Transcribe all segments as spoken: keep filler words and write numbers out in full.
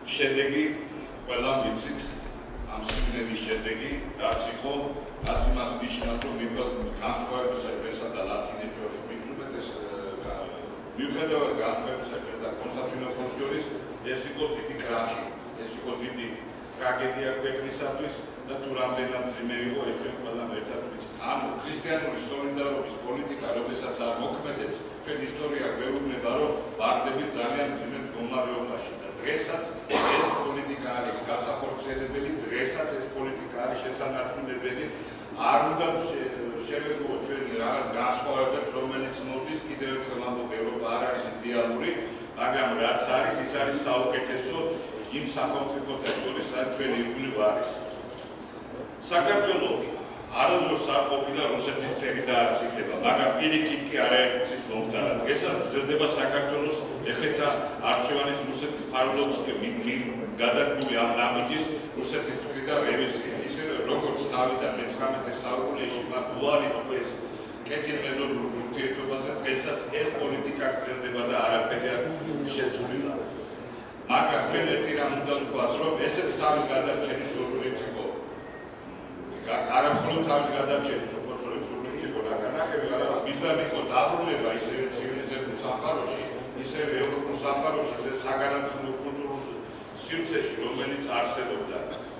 შედეგი ყველამ ვიცით ამ სიმღერის შედეგი რაც იყო რაც იმას ნიშნავს რომ განსხვავებისა ჩვენსა და ლათინებს შორის მithumetes მიუხედავად განსხვავებისა ჩვენ და კონსტანტინოპოლს შორის ეს იყო დიდი კრახი ეს იყო დიდი ტრაგედია ქვეყნისათვის და თუ რამდენად მძიმე იყო ეს ჩვენ ყველამ ერთად ვიცით ანუ ქრისტიანული სოლიდარობის პოლიტიკა როდესაც არ მოქმედებს ჩვენ ისტორია გვეუბნება რომ ვარდები ძალიან მძიმე მდგომარეობაში და დღესაც ეს პოლიტიკა არის გასახორციელებელი დღესაც ეს პოლიტიკა არის შესანარჩუნებელი არ უნდა შევეგუოთ ჩვენი რაღაც განსხვავებებს რომელიც მოდის კიდევ ერთხელ ამბობ ევროპა არ არის იდეალური მაგრამ რაც არის ის არის საუკეთესო იმ სახელმწიფოთა შორის რაც ჩვენ ირგვლივ არის საქართველო არადროს არ ყოფილა რუსეთის ტერიტორიაზე იქნება მაგრამ პირიქით კი არაერთის მომტარა დღესაც გრძელდება საქართველოს ეხეთა არჩევანის რუსეთის პარლამენტში გადადგმული ამ ნაბიჯის რუსეთის მხრიდან რევიზია ისევე როგორც თავიდან მეცხრამეტე საუკუნეში მათ უარი თქვეს კეთილმეზობლურ ურთიერთობაზე დღესაც ეს პოლიტიკა გრძელდება და არაფერი არ შეცვლილა მაგრამ ჩვენ ერთი რამ უნდა ვთქვათ რომ ესეც თავის გადარჩენის სურვილით იყო არა მხოლოდ თავის გადარჩენის სურვილით იყო რაგანახები არა მიზანი იყო დაბრუნება ისევე ცივილიზებულ სამყაროში ისევე ევროპულ სამყაროში და საგანმანათლებლო კულტურულ სივრცეში რომელიც არსებობდა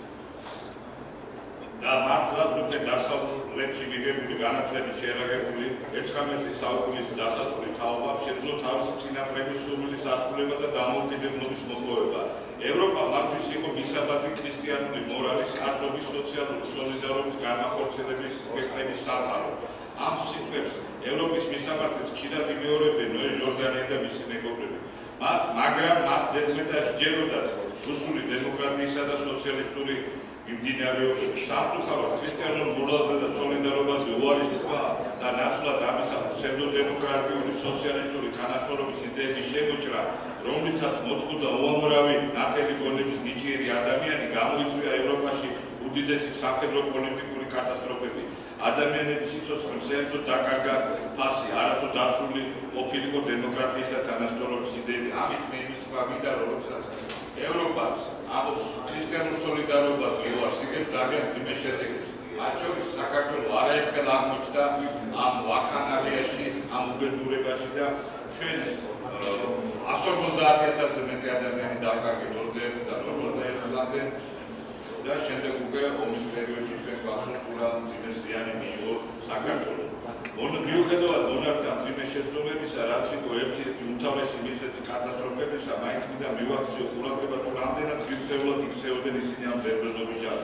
და მართლაც უკვე დასავლეთში მიღებული განათლებით შეერაგებული მეცხრამეტე საუკუნის დასასრული თაობა შეძლო თავისი წინაპრების სურვილის ასრულება და დამოუკიდებლობის მოპოვება. ევროპა მათთვის იყო მისაბაძი ქრისტიანული მორალის, კაცობის, სოციალური სოლიდარობის განახორციელების ქვეყნების სამყარო. ამ სიტყვებს ევროპის მისამართებს ხშირად იმეორებდნენ ნოე ჟორდანია და მისი მეგობრები. მათ მაგრამ მათ ზედმეტად ჯეროდათ რუსული დემოკრატიისა და სოციალისტური იმდინარეობების სამწუხაროდ ქრისტიანულ მორალზე და სოლიდარობაზე უარის თქვა და ნაცვლად ამისა ფსევდოდემოკრატიული სოციალისტური თანასწორობის იდეების შემოჭრა, რომლითაც მოწყობდა უამრავი ნათელი გონების ნიჭიერი ადამიანი გამოიწვია ევროპაში უდიდესი სამხედრო პოლიტიკური კატასტროფები. ადამიანების სიცოცხლემ საერთოდ დაკარგა ფასი, არათუ დაცული ყოფილიყო დემოკრატიის და თანასწორობის იდეები. ამით მე იმის თქვა მინდა, როდესაც ევროპაც ამბობს ქრისტიანულ სოლიდარობაზე უარს იღებს ძალიან მძიმე შედეგებს. მათ შორის საქართველო არაერთხელ აღმოჩნდა ამ ვახანალიაში, ამ უბედურებაში და ჩვენ εκατს ორმოცდაათი ათასზე მეტი ადამიანი დავკარგეთ ოცდაერთი და ორმოცდაერთი წლამდე და შემდეგ უკვე ომის პერიოდში ჩვენ გვახსოვს თუ რა მძიმე ზიანი მიიღო საქართველო. მიუხედავად მონარქთა მძიმე შეცდომებისა, რაც იყო ერთ-ერთი უმთავრესი მიზეზი კატასტროფებისა, მაინც მინდა მივაქციო ყურადღება, რომ რამდენად ღირსეულად იქცეოდნენ ისინი ამ ზებრძობის ჟანრს.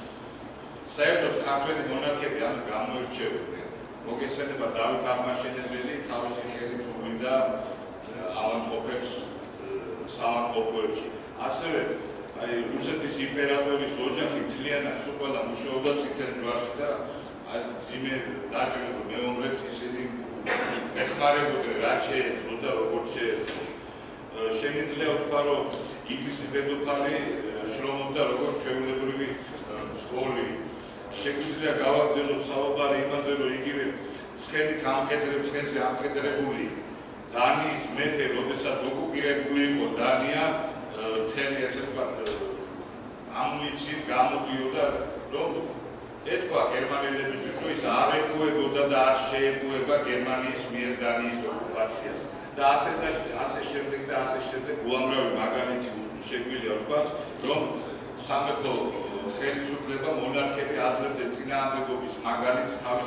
საერთოდ ქართველი მონარქები ამ გამოირჩეოდნენ. მოგესალმება დავით აღმაშენებელი თავისი ხელით უვიდა ავადმყოფებს საავადმყოფოებში. ასევე აი რუსეთის იმპერატორის ოჯახი მთლიანად სულ ყველა მუშაობდა წითელ ჯვარში და მძიმე დაჭერილ მეომრებს ისინი ეხმარებოდნენ რაც შეეძლო და როგორც შეეძლო. შემიძლია ვთქვა რომ ინგლისის დედოფალი შრომობდა როგორც ჩვეულებრივი მძღოლი. შეგვიძლია გავაგრძელოთ საუბარი იმაზე რომ იგივე ცხენით ამხედრებს ცხენზე ამხედრებული დანიის მეფე როდესაც ოკუპირებული იყო დანია მთელი ესე ვთქვათ ამუნიციით გამოდიოდა რომ ეთქვა გერმანელებისთვის რომ ის არ ეკუებოდა და არ შეეკუება გერმანიის მიერ დანიის ოკუპაციას და ასე და ასე შემდეგ და ასე შემდეგ უამრავი მაგალითი შეგვიძლია ვთქვათ რომ სამეფო ხელისუფლება მონარქები აძლევდნენ წინააღმდეგობის მაგალითს თავის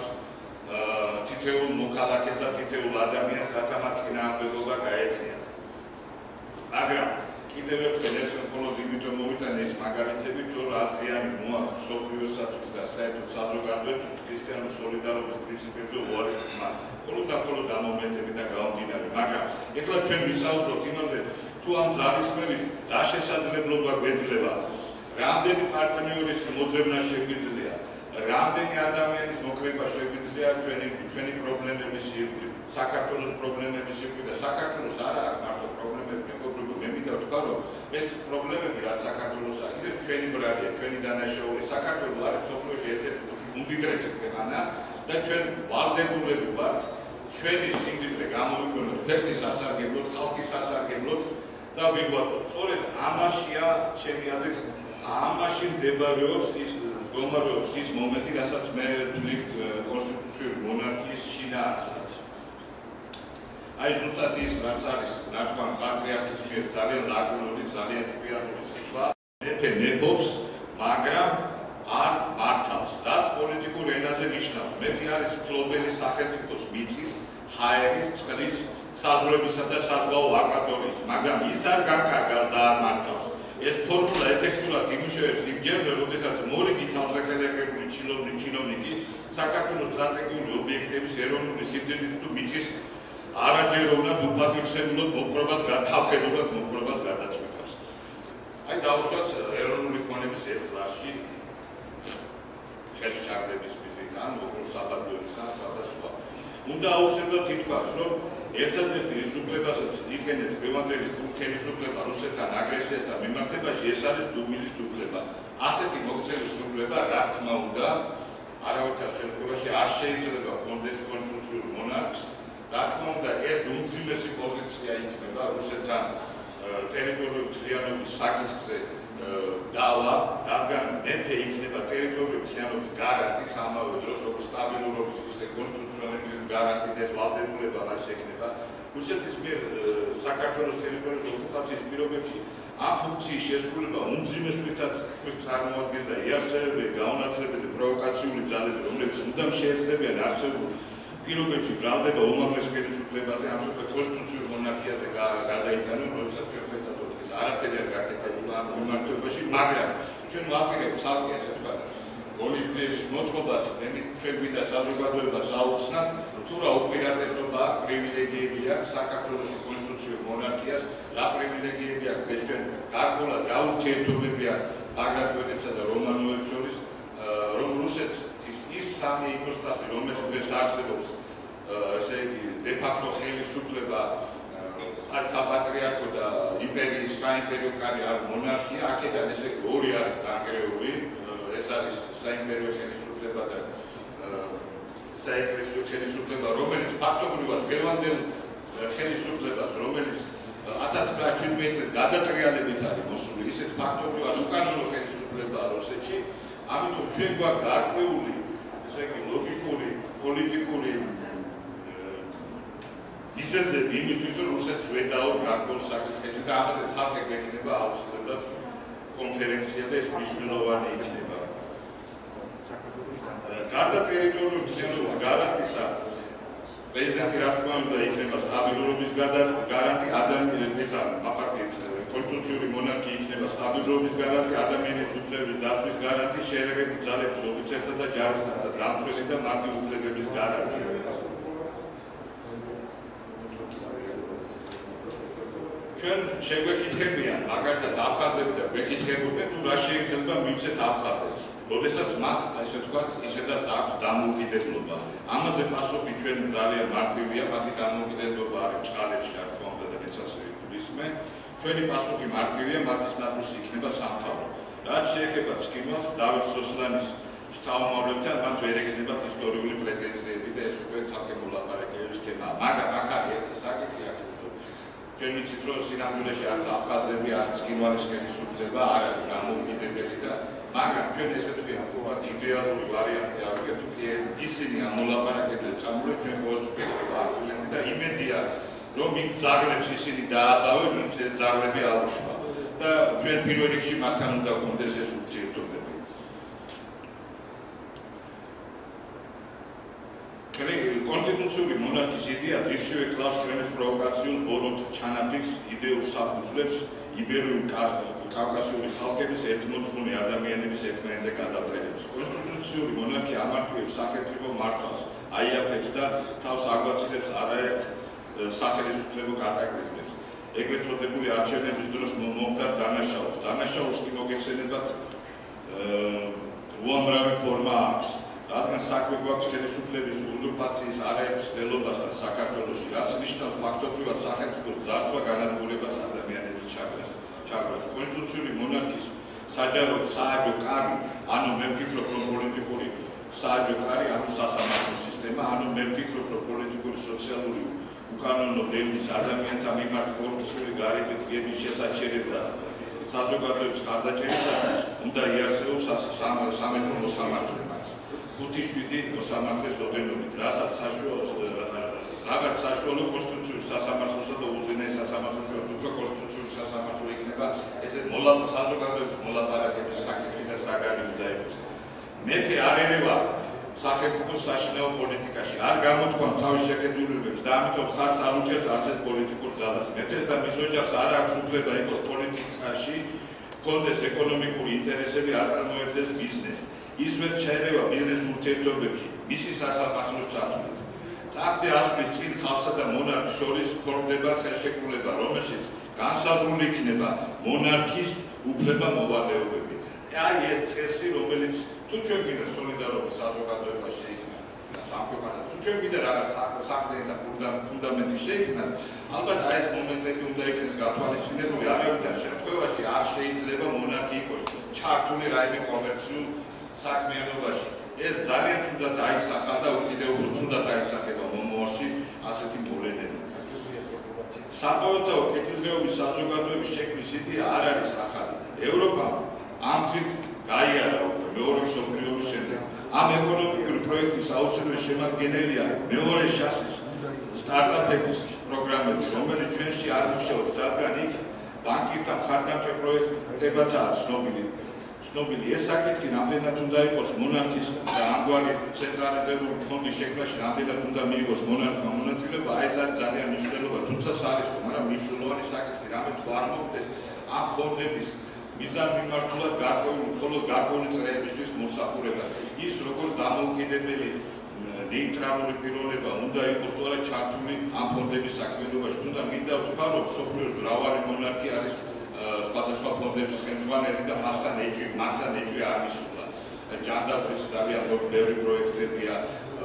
თითოეულ მოქალაქეს და თითოეულ ადამიანს რათა მათ წინააღმდეგობა გაეწიათ. მაგრამ კიდევ ერთხელ ეს მხოლოდ იმიტომ მოვიტანე ეს მაგალითები, რომ აზრიანი მოაქვს სოფლიოსათვის და საერთოდ საზოგადოებისთვის ქრისტიანული სოლიდარობის პრინციპებზე უარის თქმას. მხოლოდ და მხოლოდ ამ მომენტები და გამომდინარე. მაგრამ ეხლა ჩვენ ვისაუბროთ იმაზე, თუ ამ ძალისხმევით რა შესაძლებლობა გვეძლება, რამდენი პარტნიორის მოძებნა შეგვიძლია, რამდენი ადამიანის მოკლება შეგვიძლია ჩვენი ჩვენი პრობლემების ირგვლივ, საქართველოს პრობლემების ირგვლივ და საქართველოს არა მარტო პრობლემები მეგობრებო, მე მინდა ვთქვა, რომ ეს პრობლემები რაც საქართველოს აქვს, ეს ჩვენი ბრალია, ჩვენი დანაშაული. საქართველო არის სოფლიოში ერთ-ერთი უმდიდრესი ქვეყანა და ჩვენ ვალდებულები ვართ ჩვენი სიმდიდრე გამოვიყენოთ ქვეყნის სასარგებლოდ, ხალხის სასარგებლოდ და ვიღვაწოთ. სწორედ ამაშია ჩემი აზრით, ამაში მდებარეობს ის მდგომარეობს ის მომენტი, რასაც მე ვთვლი კონსტიტუციური მონარქიის შინაარსად. აი ზუსტად ის, რაც არის ნათქვამ პატრიარქის მიერ ძალიან ლაგუნური, ძალიან ჭკვიანური სიტყვა, მეფე მეფობს, მაგრამ არ მართავს. რაც პოლიტიკურ ენაზე ნიშნავს, მეფე არის მფლობელი სახელმწიფოს მიწის, ჰაერის, წყლის, საზღვრებისა და საზღვაო აკვატორიის, მაგრამ ის არ განკარგავს და არ მართავს. ეს ფორმულა ეფექტურად იმუშავებს იმ ჯერზე, როდესაც მორიგი თავსახელეკებული ჩინოვნიკი საქართველოს სტრატეგიული ობიექტების ეროვნული სიმდიდრის თუ მიწის არაჯეროვნად უფათივსებულად მოპყრობას თავხედობად მოპყრობას გადაწყვეტავს. აი დავუშვათ ეროვნული ქონების ერთ კლასში ხელშეჩარდების მიზნით ან უბრალოდ საბადოებისგან სხვადასხვა. უნდა აუცილებლად ითქვას, რომ ერთადერთი ის უფლებასაც იყენებს დღევანდელი ხელისუფლება რუსეთთან აგრესიასთან მიმართებაში, ეს არის დუმილის უფლება. ასეთი მოქცევის უფლება, რა თქმა უნდა, არავითარ შემთხვევაში არ შეიძლება ჰქონდეს კონსტიტუციურ მონარქს. რა თქმა უნდა, ეს უმძიმესი პოზიცია იქნება რუსეთთან ტერიტორიული მთლიანობის საკითხზე დავა, რადგან მეფე იქნება ტერიტორიული მთლიანობის გარანტიც, ამავე დროს როგორც სტაბილურობის, ისე კონსტიტუციონალიზმის გარანტი და ვალდებულება მას შექმნება. რუსეთის მიერ საქართველოს ტერიტორიის ოკუპაციის პირობებში ამ ფუნქციის შესრულება უმძიმესობითაც წარმოადგენს და იარსებები გაუნათლებელი პროვოკაციული ძალები, რომლებიც მუდამ შეეცდებიან არსებულ პირობებში ბრალდება უმაღლეს ხელისუფლებაზე, ამ შემთხვევაში კონსტიტუციურ მონარქიაზე გადაიტანონ, როდესაც ჩვენ ხედავთ, რომ ეს არაფერი არ გაკეთებულა ამ მიმართებაში, მაგრამ ჩვენ ვაპირებთ ცალკე, ასე ვთქვათ, ღონისძიების მოწყობას, ჩვენ გვინდა საზოგადოებას აუხსნათ, თუ რა უპირატესობა აქვს, პრივილეგიები აქვს საქართველოში კონსტიტუციურ მონარქიას, რა პრივილეგიები აქვს ეს ჩვენ გარკვეულად რა ურთიერთობები აქვს ბაგრატოებსა და რომანოვებს შორის, რომ რუსეთს ის სამი იპოსტასი, რომელიც დღეს არსებობს, ესე იგი, დე-ფაქტო ხელისუფლება, არის საპატრიარქო და იმპერიის საიმპერიო კარი არ მონარქია, აქედან ესე იგი ორი არის დანგრეული, ეს არის საიმპერიო ხელისუფლება და საეკლესიო ხელისუფლება, რომელიც ფაქტობრივად დღევანდელ ხელისუფლებას, რომელიც ათას ცხრაასი შვიდმეტი წლის გადატრიალებით არის მოსული, ისიც ფაქტობრივად უკანონო ხელისუფლებაა რუსეთში. ამიტომ ჩვენ გვაქვს გარკვეული, ესე იგი, ლოგიკური, პოლიტიკური მიზეზები იმისთვის, რომ რუსეთს ვედაოთ გარკვეულ საკითხებში და ამაზე ცალკე გვექნება აუცილებლად კონფერენცია და ეს მნიშვნელოვანი იქნება. გარდა ტერიტორიული მთლიანობის გარანტისა, პრეზიდენტი რა თქმა უნდა იქნება სტაბილურობის გარანტი, ადამიანების აპარტიის კონსტიტუციური მონარქია იქნება სტაბილურობის გარანტი, ადამიანების უფლებების დაცვის გარანტი, შეერაგებული ძალების ოფიცერთა და ჯარისკაცთა დამცველი და მათი უფლებების გარანტი. ჩვენ შეგვეკითხებიან, მაგალითად აფხაზები და გვეკითხებოდნენ, თუ რა შეიძლება მივცეთ აფხაზებს, როდესაც მათ, ასე ვთქვათ, ისედაც აქვს დამოუკიდებლობა. ამაზე პასუხი ჩვენ ძალიან მარტივია, მათი დამოუკიდებლობა არის ჭყალებში, რა თქმა უნდა და მეცაც ვისმე. ჩვენი პასუხი მარტივია, მათი სტატუსი იქნება სამთავრო. რაც შეეხება ცხინვალს, დავით სოსლანის შთამომავლებთან, მათ ვერ ექნებათ ისტორიული პრეტენზიები და ეს უკვე ცალკე მოლაპარაკებების თემაა. მაგრამ აქ არის ერთი საკითხი, აქ ჩვენ ვიცით, რომ სინამდვილეში არც აფხაზები, არც ცხინვალის ხელისუფლება არ არის დამოუკიდებელი და მაგრამ ჩვენ ესე ვთქვათ, იდეალური ვარიანტი ავიღეთ, ისინი ამ მოლაპარაკებელს წამოვლენ, ჩვენ ყოველთვის ვარაუდობთ და იმედია, რომ იმ ძაღლებს ისინი დააბავენ, ვინც ეს ძაღლები აუშვა და ჩვენ პირველ რიგში მათთან უნდა გქონდეს ეს ურთიერთობები. კონსტიტუციური მონარქიის იდეა ძირშივე კლავს კრემლის პროვოკაციულ ბოროტ ჩანაფიქს იდეურ საფუძვლებს იბერიული კავკასიური ხალხების ერთმოთხოვნი ადამიანების ერთმანეთზე გადავწერებს. კონსტიტუციური მონარქია ამარტივებს სახელმწიფო მართვას, აიაფებს და თავს აგვაცილებს არაერთ სახელმწიფო კატაკლიზმებს. ეგრეთ წოდებული არჩევნების დროს მომხდარ დანაშაულს. დანაშაულს კი მოგეხსენებათ უამრავი ფორმა აქვს. რადგან საქმე გვაქვს ხელისუფლების უზურპაციის არაერთ ცდელობასთან საქართველოში, რაც ნიშნავს ფაქტობრივად სახელმწიფოს ძარცვა განადგურებას ადამიანების ჩაგრას. კონსტიტუციური მონარქიის საჯარო სააჯო კარი, ანუ მე ვფიქრობ, რომ პოლიტიკური სააჯო კარი, ანუ სასამართლო სისტემა, ანუ მე ვფიქრობ, რომ პოლიტიკური სოციალური უკანონო დევნის ადამიანთა მიმართ კორუფციული გარემოს გების შესაჩერებლად საზოგადოების მხარდაჭერისათვის უნდა იარსებოს სამედრო მოსამართლემაც. ხუთი შვიდი მოსამართლეს ოდენობით, რასაც საშუალო რაღაც საშუალო კონსტიტუციური სასამართლოსა და უზენაეს სასამართლოს შორის უფრო კონსტიტუციური სასამართლო იქნება, ესე მოლაპარაკების საზოგადოების მოლაპარაკების საკითხი და საგანი უნდა იყოს. მეფე არ ერევა სახელმწიფოს საშინაო პოლიტიკაში, არ გამოთქვამს თავის შეხედულებებს და ამიტომ ხარს არ უჭერს არცერთ პოლიტიკურ ძალას. მეფეს და მის ოჯახს არ აქვს უფლება იყოს პოლიტიკაში, ჰქონდეს ეკონომიკური ინტერესები, არ წარმოებდეს ბიზნესს. ის ვერ ჩაერევა ბიზნეს ურთიერთობებში, მისი სასამართლოს ჩათვლით. ტახტზე ასვლის წინ ხალხსა და მონარქს შორის ფორმდება ხელშეკრულება, რომელშიც განსაზღვრული იქნება მონარქის უფლება მოვალეობები. აი ეს წესი, რომელიც თუ ჩვენ გვინდა სოლიდარობის საზოგადოება შეიქმნა და სამყარო, თუ ჩვენ გვინდა რაღაც საქმე და ფუნდამენტი შეიქმნას, ალბათ აი ეს მომენტები უნდა იქნეს გათვალისწინებული. არავითარ შემთხვევაში არ შეიძლება მონარქი იყოს ჩართული რაიმე კომერციულ საქმიანობაში. ეს ძალიან თუდად აისახა და კიდევ უფრო თუდად აისახება მომავალში ასეთი მოვლენები. საყოველთაო კეთილდღეობის საზოგადოების შექმნის იდეა არ არის ახალი. ევროპამ ამ გზით გაიარა უკვე მეორე მსოფლიო ომის შემდეგ. ამ ეკონომიკური პროექტის აუცილებელი შემადგენელია მეორე შანსის სტარტაპების პროგრამები, რომელიც ჩვენში არ მუშაობს, რადგან იქ ბანკირთა მხარდამჭერ პროექტებაცაა ცნობილი. ცნობილი ეს საკითხი რამდენად უნდა იყოს მონარქის და ამგვარი ცენტრალიზებული ფონდის შექმნაში რამდენად უნდა მიიღოს მონარქმა მონაწილეობა, აი ეს არის ძალიან მნიშვნელოვანი, თუმცა სარისკო, მაგრამ მნიშვნელოვანი საკითხი, რამე თუ არ მოხდეს ამ ფონდების მიზანმიმართულად გარკვეული მხოლოდ გარკვეული წრეებისთვის მომსახურება. ის როგორც დამოუკიდებელი ნეიტრალური პიროვნება უნდა იყოს თუ არა ჩართული ამ ფონდების საქმიანობაში, თუნდაც მინდა ვთქვა, რომ მსოფლიოს მრავალი მონარქი არის სხვადასხვა ფონდების ხელმძღვანელი და მასთან ეჭვი, მათთან ეჭვი არ მისულა. ჯანდაცვის ძალიან ბევრი პროექტებია,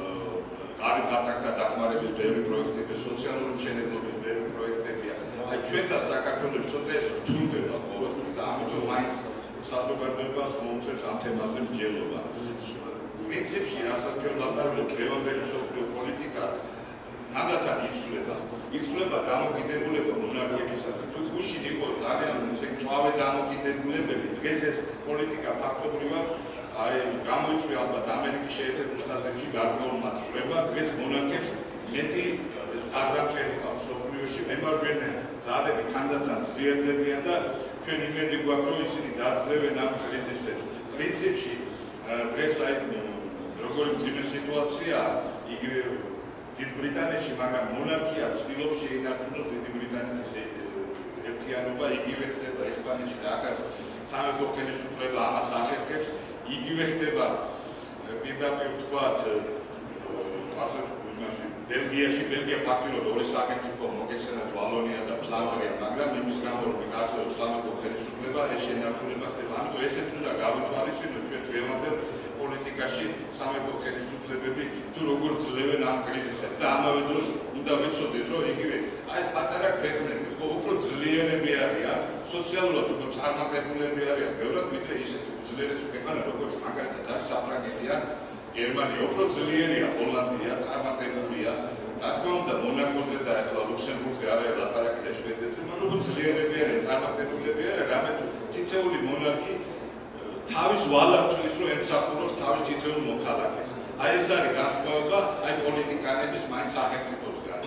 ღარიბ ხალხთა დახმარების ბევრი პროექტებია, სოციალური მშენებლობის ბევრი პროექტებია. აი ჩვენთან საქართველოს ცოტა ეს რთულდება ყოველთვის და ამიტომ მაინც საზოგადოებას მოუწევს ამ თემაზე მსჯელობა. პრინციპში, რასაც ჩვენ ლაპარაკობთ, დღევანდელი მსოფლიო პოლიტიკა თანდათან იცვლება. იცვლება დამოკიდებულება მონარქიებისადმი. თუ გუშინ იყო ძალიან მწვავე დამოკიდებულებები, დღეს ეს პოლიტიკა ფაქტობრივად აი გამოიწვია ალბათ ამერიკის შეერთებულ შტატებში გარკვეულ მატყულებად, დღეს მონარქებს მეტი მხარდამჭერი ყავს მსოფლიოში, მემარჯვენე ძალები თანდათან ძლიერდებიან და ჩვენ იმედი გვაქვს, რომ ისინი დაძლევენ ამ კრიზისებს. პრინციპში დღეს აი როგორი მძიმე სიტუაციაა, იგივე დიდ ბრიტანეთში, მაგრამ მონარქია ცდილობს შეინარჩუნოს დიდი ბრიტანეთის ერთიანობა, იგივე ხდება ესპანეთში და აქაც სამეფო ხელისუფლება ამას ახერხებს, იგივე ხდება პირდაპირ ვთქვათ ასე იმაში ბელგიაში, ბელგია ფაქტობრივად ორი სახელმწიფო მოგეცემათ ვალონია და ფლანდრია, მაგრამ იმის გამო რომ არსებობს სამეფო ხელისუფლება, ეს შეინარჩუნება ხდება. ამიტომ ესეც უნდა გავითვალისწინოთ ჩვენ დღევანდელ პოლიტიკაში სამეფო ხელისუფლებები თუ როგორ ძლევენ ამ კრიზისებს და ამავე დროს უნდა ვიცოდეთ, რომ იგივე აი ეს პატარა ქვეყნები ხო უფრო ძლიერები არიან, სოციალურად უფრო წარმატებულები არიან, ბევრად ვიდრე ისეთი უძლიერესი ქვეყანა როგორც მაგალითად არის საფრანგეთი ან გერმანია, უფრო ძლიერია ჰოლანდია, წარმატებულია. რა თქმა უნდა, მონაკოზე და ახლა ლუქსემბურგზე არ არის ლაპარაკი და შვედეთზე, მაგრამ უფრო ძლიერები არიან, წარმატებულები არიან, რამე თუ თითოეული მონარქი თავის ვალად თulis რომ ემსახუროს თავის თითოეულ მოქალაქეს. აი ეს არის განსხვავება აი პოლიტიკანების მაინც სახელმწიფოსგან.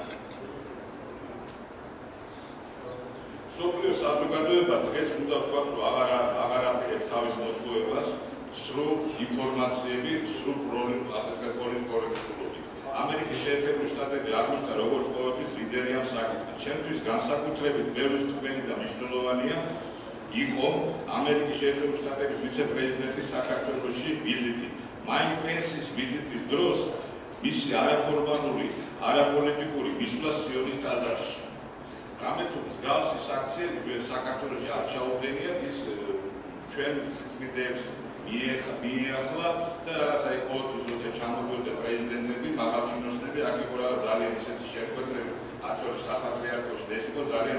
მსოფლიო საზოგადოება დღეს უნდა ვთქვათ, რომ აღარ აღარ აპირებს თავის მოთხოვებას სრულ ინფორმაციები, სრულ პოლიტკორექტულობით. ამერიკის შეერთებული შტატები აღმოჩნდა როგორც ყოველთვის ლიდერი ამ საკითხში. ჩემთვის განსაკუთრებით ბევრი თქმელი და მნიშვნელოვანია იყო ამერიკის შეერთებული შტატების ვიცე-პრეზიდენტის საქართველოში ვიზიტი. მაიკ პენსის ვიზიტის დროს მისი არაფორმალური, არაპოლიტიკური მისვლა სიონის ტაძარში. რამე თუ მსგავსი საქციელი ჩვენ საქართველოში არ ჩაუდენიათ, ის ჩვენ სიწმინდეებს მიეხლა და რაღაცა ყოველთვის როცა ჩამოვიდა პრეზიდენტები, მაღალჩინოსნები, აქ იყო რაღაც ძალიან ისეთი შეხვედრები, მათ შორის საპატრიარქოში, ეს იყო ძალიან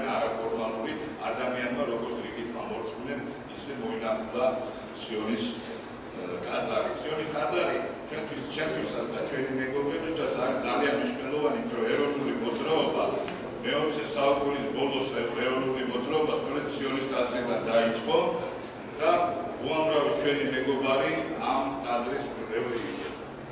არაფორმალური ადამიანმა, როგორც რიგით მორწმუნემ, ისე მოინახულა სიონის ტაძარი, სიონის ტაძარი ჩვენთვის ჩვენთვისაც და ჩვენი მეგობრებისთვის არის ძალიან მნიშვნელოვანი, რომ ეროვნული მოძრაობა მეოცე საუკუნის ბოლოს ეროვნული მოძრაობა სწორედ სიონის ტაძრიდან დაიწყო და უამრავი ჩვენი მეგობარი ამ ტაძრის მრევლი იყო.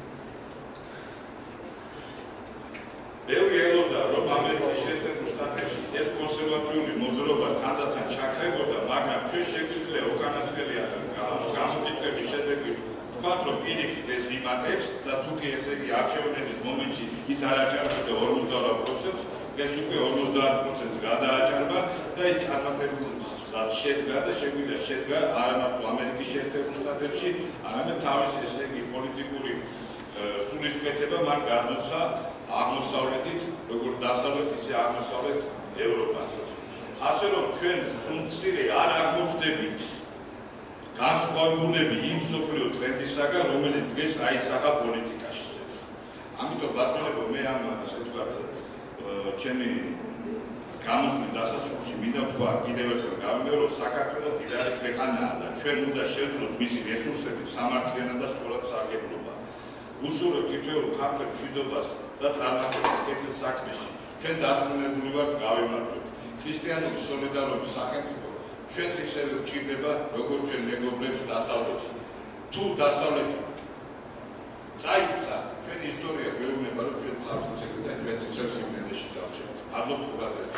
ბევრი ელოდა, რომ ამერიკის შეერთებულ შტატებში ეს კონსერვატიული მოძრაობა თანდათან ჩაქრებოდა, მაგრამ ჩვენ შეგვიძლია უკანასკნელი გამოკითხვების შედეგი ვთქვათ, რომ პირიქით ეს იმატებს და თუკი ესე იგი არჩევნების მომენტში ის არ აჭარბებდა ორმოცდაოთხ პროცენტს, ეს უკვე ორმოცდაათ პროცენტს გადააჭარბა და ის წარმატებულად შედგა და შეგვიძლია შედგა არა მარტო ამერიკის შეერთებულ შტატებში, არამედ თავისი ესე იგი პოლიტიკური სულისკვეთება მან გადმოცა აღმოსავლეთით, როგორც დასავლეთ, ისე აღმოსავლეთ ევროპას. ასე რომ ჩვენ სულ-მცირე არ აღმოჩნდებით განსხვავებულები იმ მსოფლიო ტრენდისაგან, რომელიც დღეს აისახა პოლიტიკაშიც. ამიტომ ბატონებო, მე ამ ასე ვთქვათ, ჩემი გამოსვლის დასასრულში მინდა ვთქვა კიდევ ერთხელ გავიმეორო, საქართველო დიდარი ქვეყანაა და ჩვენ უნდა შევძლოთ მისი რესურსებით სამართლიანად და სწორად სარგებლობა. უსურვებთ თითოეულ ქართველ მშვიდობას და წარმატებას კეთილ საქმეში. ჩვენ დარწმუნებული ვართ, გავიმარჯვებთ. ქრისტიანული სოლიდარობის სახელმწიფო ჩვენც ისევე გვჭირდება, როგორც ჩვენ მეგობრებს დასავლეთში. თუ დასავლეთი წაიქცა, ჩვენი ისტორია გვეუბნება, რომ ჩვენ წავიქცევთ და ჩვენც ისევ სიმდიდრეში დავჩერდით. მადლობთ ყურადღებისთვის.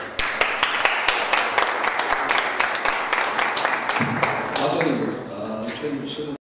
ბატონებო, ჩვენ